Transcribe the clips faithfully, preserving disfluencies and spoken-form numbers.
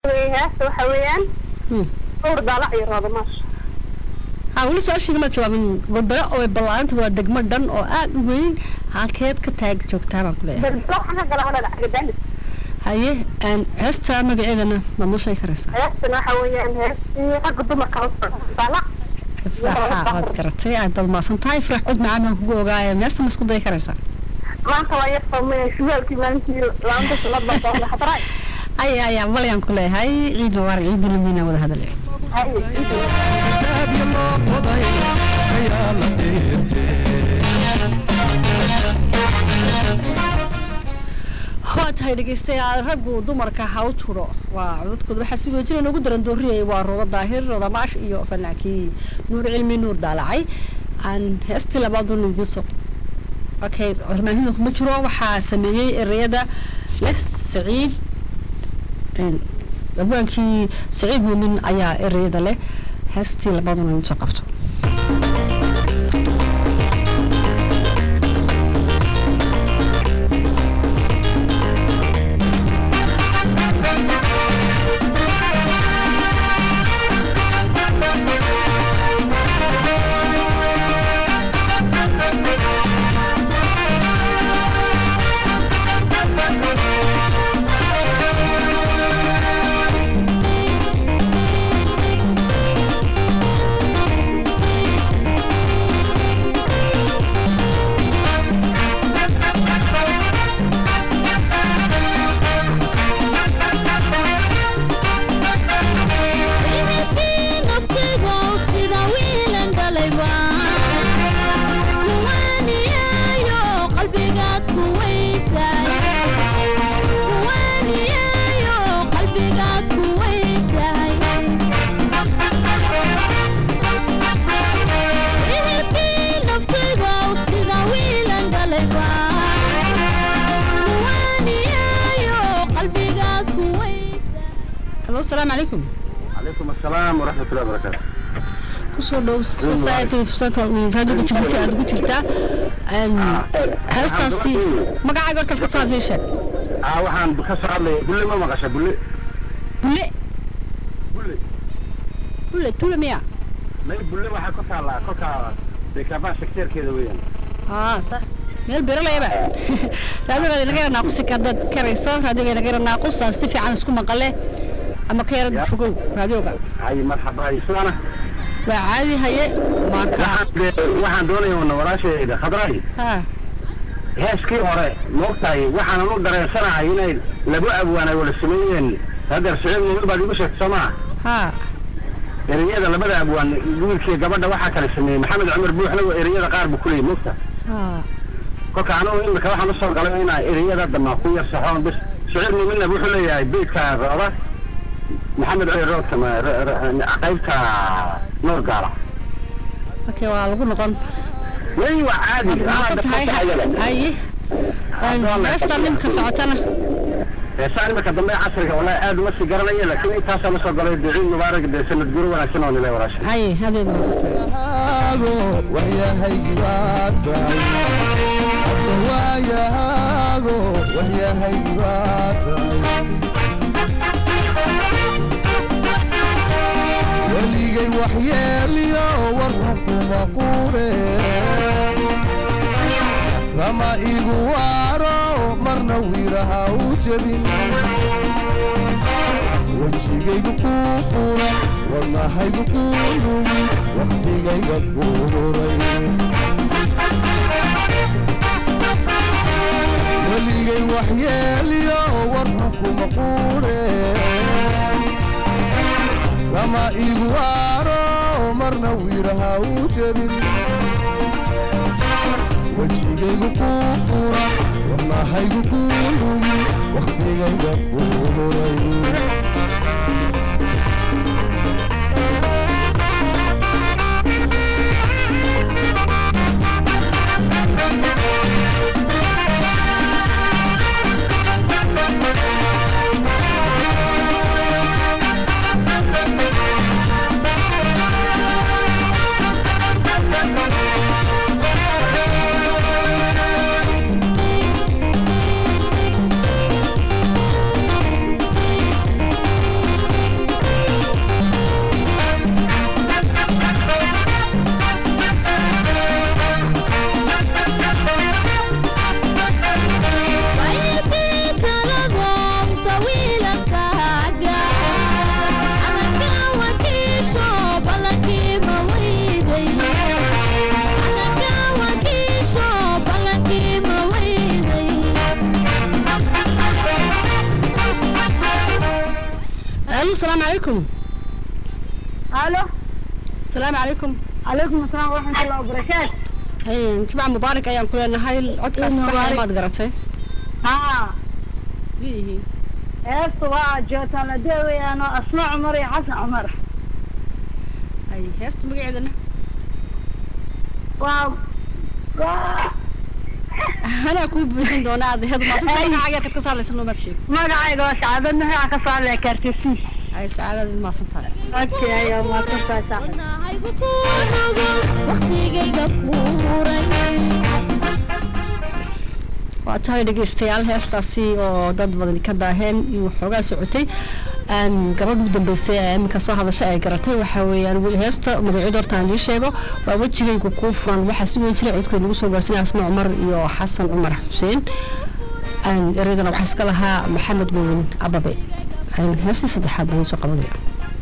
هسه وحويان نور ضالع يراد ماش ها wali su'aashii ma jawaabin gobolo oo balaanta waa degmo dhan oo aad u weyn halkeed ka taag joogtaa baan ku leeyahay balbala xana galana dhacdan haye aan heesta magaceedana ma noo sheegi karaysaa heesta waxa weeyaan heestii rag dumarka oo ضالع waxa aad garatay aad dalmasan tahay farax cod macaan aan kugu ogaaya meesta ma isku day karaysaa maanta waa yar fahmay shugaalkii maalintii laanta sanadda soo xadray ay ay malyan ku leeyahay ciid war ciid lumina wada hadal هات هاي dhageystayaal raggu dumarka ha u turo waa codadkooda waxa si wada jireen ugu daran dooriyay waa rooda daahir rooda maash iyo fanaakii nuur cilmi nuur daalacay aan heesti labaadun idin soo okay hormaanida kuma jiro waxa sameeyay ereyada leh saciid abaankii saciid muumin ayaa ereyada leh heesti labaadun idin soo qabto السلام عليكم. عليكم السلام ورحمة الله وبركاته. كسر دوس ساعة فسنك راديو كتبتي أدو كتيرتا. أن هستاسي ما قاعد قلت القصة زي شيء. آه وحن بخسر على بلي ما مقاش بلي. بلي. بلي. بلي طول مية. ما بلي ما حكوت على كوكا بكافان شكتير كذا وين. آه صح. meel beer la yaba raadiga laga yara naaqus ka dad karayso raadiga laga yara naaqus si fiican isku maqale ama ka yara fogow raadiga ay marxaba ay suuna waa caadi haye marka waxaan doonayaa waraashayda khadray ha heeskii hore moogtahay waxaan u dareensanahay inay lagu abwaanay wala sameeyeen hadar sicid meel baad igu sheegtay sama ha eriyada labada abwaan wiilkii gabadha waxa kala sameeyay maxamed cumar buuxna eriyada qaar buu kulay moogta ha kolka anu imika waxaan u soo galay inaa eriyada dhammaan ku yar saxoon bis sicid muuminna wuxuu leeyahay beedka rooda maxamed cumar roodka qaybta nuur gaala okay waa lagu noqon way waa caadi ay هسه نمك سعتنا سaan marka dambe casriga wala aad ma si garanay laakiin intaas ma soo galay ducin mubaarak de sanad guru wanaagsan oo nilay waraasha ay hadeed ma haago waxyahay gibaata adwaya haago waxyahay gibaata waligay waxyeeliyo warku maqure sama igu waro marna wiiraha u jabin wajigaygu ku fura wadnahaygu ku lugi waqtigayga furay waligay waxyeeliyo warku maqure sama igu waro marna wiiraha u jabin wajigaygu ku fura wadnahaygu ku lugi waqtigayga furay الو السلام عليكم. الو السلام عليكم. عليكم السلام ورحمة الله وبركاته. هاي جمعة مبارك أيام كلنا هاي العد كاس ما تقرأتي. ها. إيه. هسه جوت أنا دوي أنا أسمع عمري حسن عمر. أي هست مقعدنا. واو. واو. أنا أكون بين دونا هذا هذا ما صدق أنا عاجي كتصل لي سنو ما تشيل. ما قاعد وسعادة إنه هي كصار لي كرتسي. أي سعادة ما صدق. أوكي أيوة ما تصير سعادة. waa tahay dhageystayaal heestaasi oo dad badan ka daaheen iyo xogaa socotay aan gabadh u dambeysay ee iminka soo hadashay ay garatay waxa weeyaan weli heesta magaceedu horta aan idin sheego waa wejigaygu kuu furan waxaa si weyn jiray codkeeda lagu soo gaarsiinaya asmaa cumar iyo xasan cumar xuseen aan ereydana waxaa iska lahaa maxamed muumin ababe aan heestii saddexaad baan soo qabanaya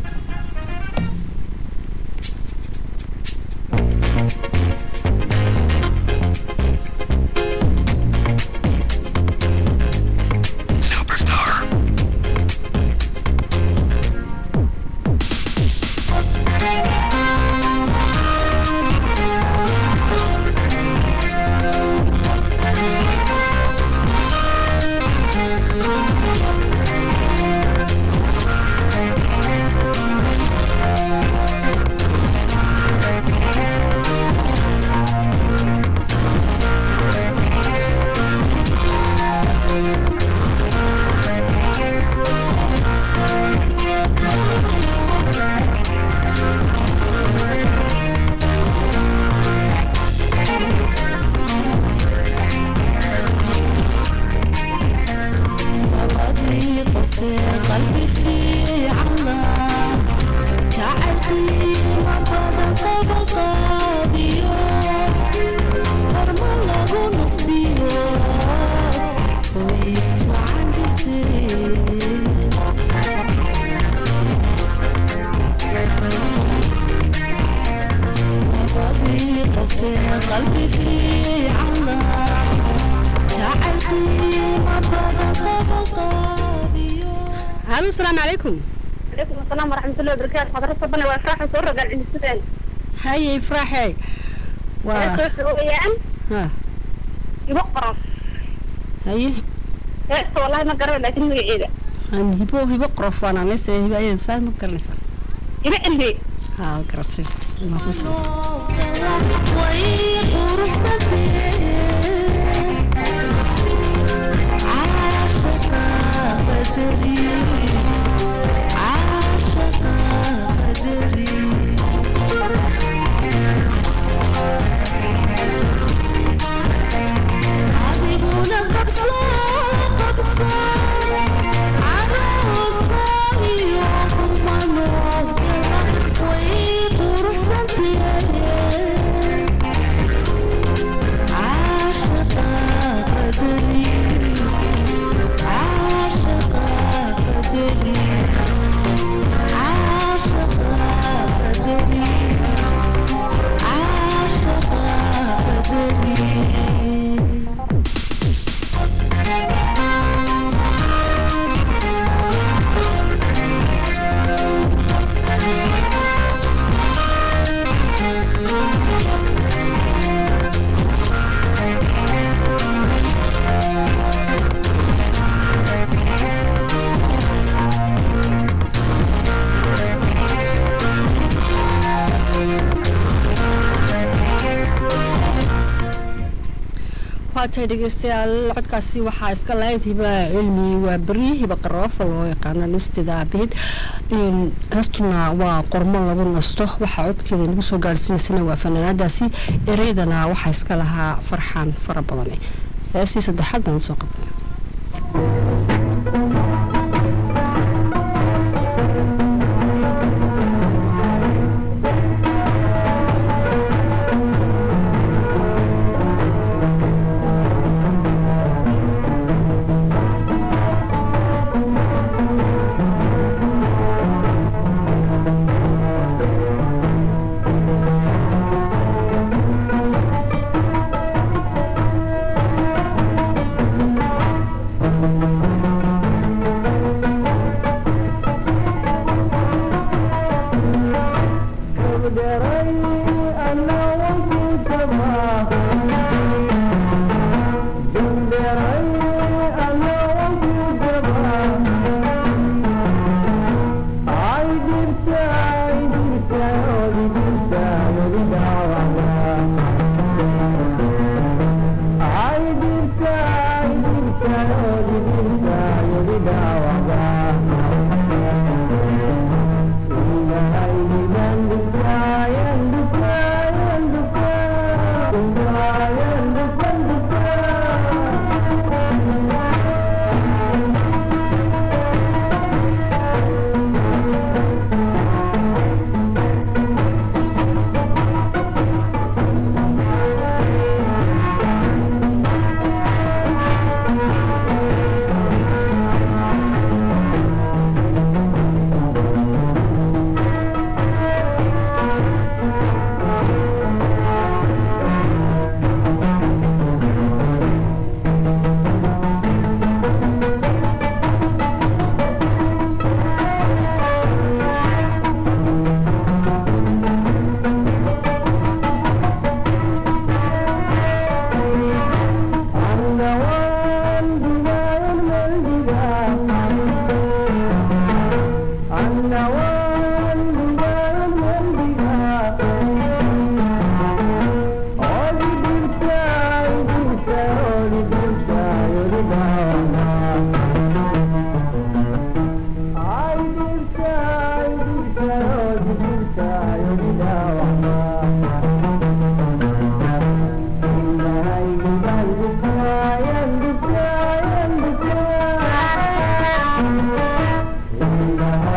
السلام عليكم. عليكم السلام ورحمة الله وبركاته. حضرتك ربنا وافراح وصور قال عندي سؤال. هاي افراحي. و ويان. ها. يبقرف. هاي. إيه والله ما قرر لكن هي عيدة. أنا يبوه يبقرف وأنا لسه هي بعيد سال ما تقرر لسه. يبقى اللي. ها قررتي. ما في شيء. waatay dhageystayaal codkaasi waxaa iska lahayd hiba cilmi waa beri hiba qaroofa loo yaqaano listida abid in hastuna waa qormo lagu nasto waxaa codkeeda lagu soo gaarsiinaysana waa fanaanadaasi ereydana waxaa iska lahaa farxaan fara badan heestii saddexaad baan soo qabanay Thank you.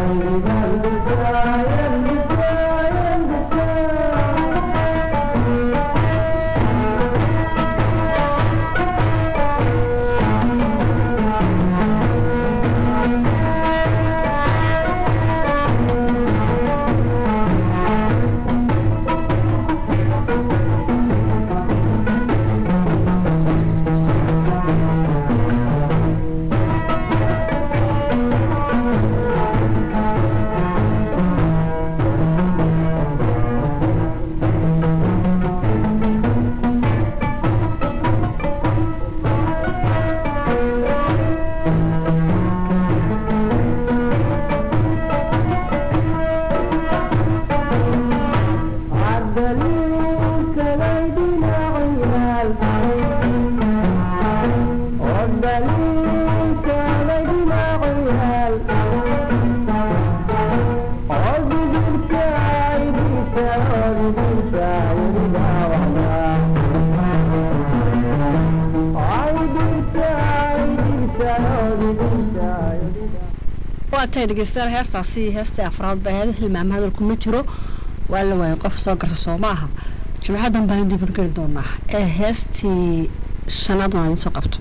waatay dhageystayaal heestaasi heesta afraad baa heedaha hilmaama hadalku ma jiro waa la waayay qof soo garta soo maaha jumcadan baan dib u geli doonaa ee heestii shanaad waan soo qabto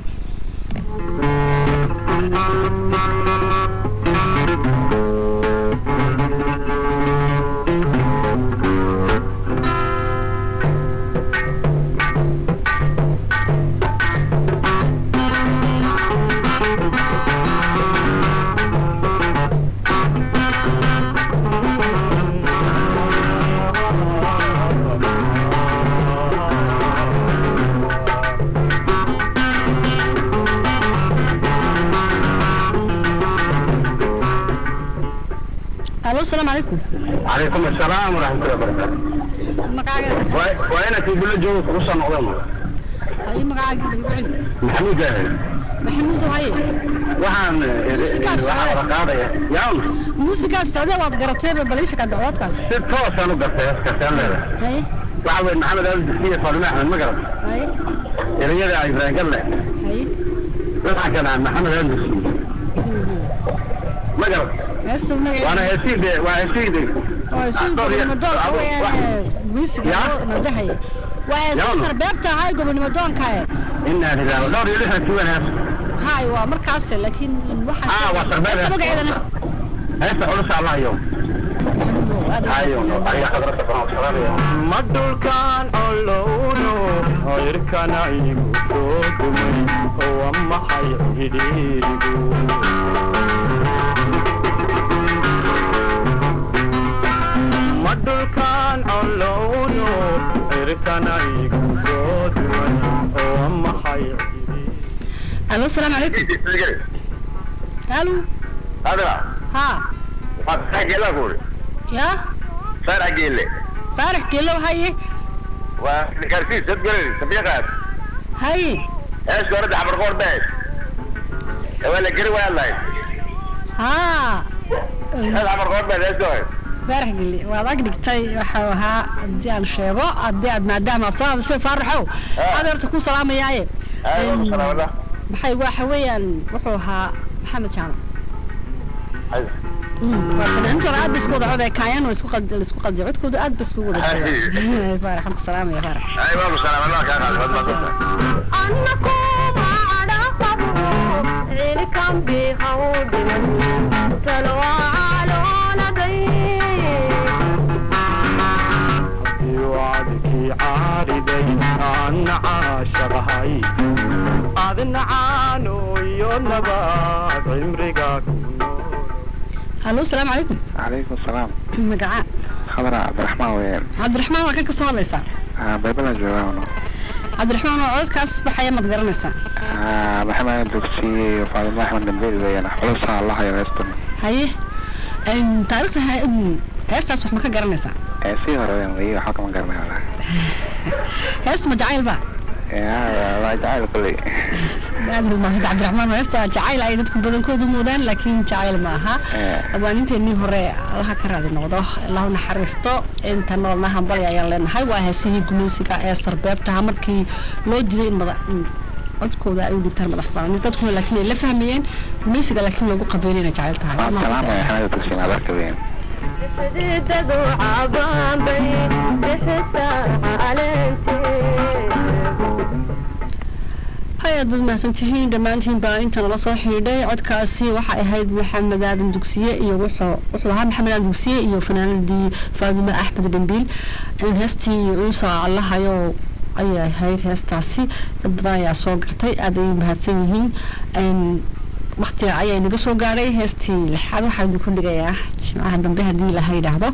السلام عليكم. عليكم السلام ورحمة الله وبركاته. مقعد. وأنا في بلد جوز قصة نظامة. هاي مقعد يقعد. محمود جاهل. محمود هاي. وحن. موسيقى السعودية. وحن يوم. موسيقى السعودية واتقرتين ببليش كان دعوات كاس. ست فوس أنا قرتها كسر لها. هاي. وحول محمد أبو الدكتور صالح أحمد مقرب. هاي. اللي يجي على إبراهيم قال له. هاي. وحكى عن محمد أبو الدكتور. مقرب. وانا يسيد ويسيد ويسيد المدون قوي ويسيد مدحي ويسيد ربيبته هاي قبل المدون كاي إنها لله دور يلحق تونا هاي ومركز لكن واحد اه وصل بس بقى عندنا هسه خلص الله يوم ايوه اي حضرتك مدول كان اولونو غير كان يمسوكمي هو ما حيهديرو مدول كان اولونو غير كان يمسوكمي هو ما حيهديرو الو السلام عليكم الو هذا ها فارح قيله يا فارح قيله فارح قيله هاي وكرسي ست قليل سبيقات هاي ايش ورد عبر غور بيت ولا قري ولا ها هذا عبر غور بيت ايش دوي فارح قيلي وهذاك دقتي وحوها ادي aan sheego ادي ad maadaama saad soo farxo adeertu ku salaamayaay ايوه سلام الله maxay waxa weeyaan wuxuu ahaa maxamed jaamac وفنانتو aad bas wada cod ay kaayeen oo isku qad isku qad codkooda aad bas ugu wada jiray farax ku salaam ya farax ايوه سلام الله ka qaad annaku maada qabu ilkam bi hawdin talwa alona day يوعدكي عارضي عن عاشرهاي أذن عنو يونبات عمرقاك الو السلام عليكم. عليكم السلام. مقعد خضر عبد الرحمن وين؟ عبد الرحمن waa kan ka soo hadlaysaa. aa baybala joogaano. عبد الرحمن oo codkaas baxaya mad garanaysaa. aa maxamed dugsi Faadima Ahmed Dambeed weeyaan xulsa Allah ya reesto. haye in taariikhda heestaas wax ma ka garanaysaa? ee si hore weeyaan way waxa ka ma garanaysaa. heesta ma jacayl ba? yaa waa jacayl kulli. aad ma sad عبد الرحمن heesta jacayl ay dadku badankoodu moodaan laakiin jacayl ma aha. abaaninteennii hore Allah ka raadi noqdo Allah u naxariisto inta noolna hambal ayaan leenahay waa heesihii gumeysiga ee sarbeebta markii loo diiday in madax codkooda ay u dhibtaan madax banaan dadkuna laakiin ay la fahmayeen meesiga laakiin lagu qabeynayna jacayl tahay salaam ya xanada dugsiga barkadeen xididadu caabaan bay bixisaa caleenti هيا ضد ما سنتهين دمانتين بانت أنا لصو حيدي عد كاسي وحا هيد محمد آدم دوكسية إيو وحو وحوها محمد آدم دوكسية إيو فنان دي فاطمة أحمد بن بيل إن هستي عوصة الله يو أي هيد هستاسي بداية صوغرتي أدي مهاتسيهين إن وقتي عيا نقصو قاري هستي لحاد وحاد كل جاية شمعها دنبها دي لهاي لحظة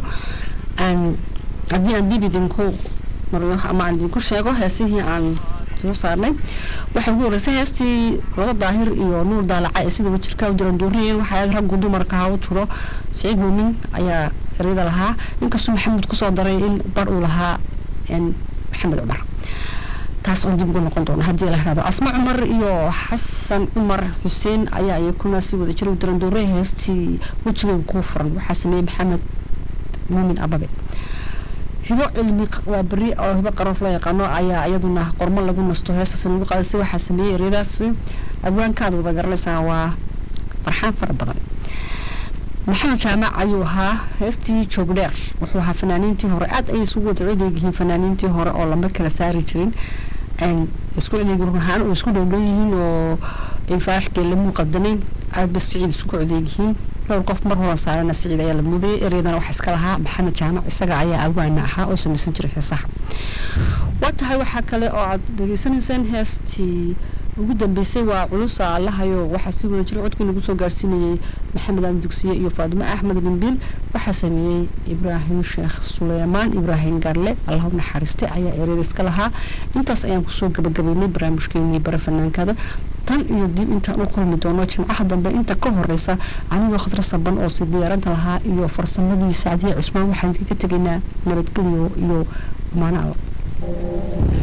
أن أدي أدي بدنكو مريوح أما عندكو شاقو هستي عن soo saarnay waxa ugu horeysay heestii Rodo Daahir iyo Nuur Daalacay sida wajirka u diran dooriyeen waxa ay rag dumarka ha u turo Saciid Muumin ayaa xiriir lahaa inkastoo Maxamed ku soo daray in bar uu lahaa in Maxamed Umar taas oo dib ugu noqon doona hadii la raado Asma Umar iyo Xasan Umar Hussein ayaa iyaguna si wada jir u diran dooriyeen heestii wajiga ku furan waxa sameeyay Maxamed Muumin Ababe hibo cilmi waa bari oo hibo qarof la yaqaano ayaa iyaduna qormo lagu nasto heestas lagu qaadasay waxa sameeyay ridaas abwaankaad wada garanaysaa waa farxaan far badan maxamed jaamac ayuu ahaa heestii joogdheer wuxuu ahaa fanaaniintii hore aad ay isugu wada codeeyeen fanaaniintii hore oo lama kala saari jirin aan isku ciidan ahaan oo isku dhow yihiin oo in faaxka la muqadanayn aad bas ciid isku codeeyeen لو قف مرة صارنا سعيد يا المدير ريدنا وحسك لها محمد جامع السجع يا أبونا ها أو سمسن جرح صح وقتها وحكى له عاد دقيسن سن هستي وجودا بيسوى علوسا الله يو وحسيب وجرعت كنا جسوا جارسيني محمد الدكسية يو فاطمة أحمد بن بيل وحسني إبراهيم الشيخ سليمان إبراهيم قال اللهم حرستي عيا إريد إسكالها أنت أصلا كسوا قبل قبلني برا مشكلني برا فنان كذا tan iyo dib inta uu kulmi doono jimcaha dambe inta ka horeysa aniga khadra saban oo sideeranta lahaa iyo farsamadii Saadiya Cusmaan waxaan ka tagnaa nabadgelyo iyo maana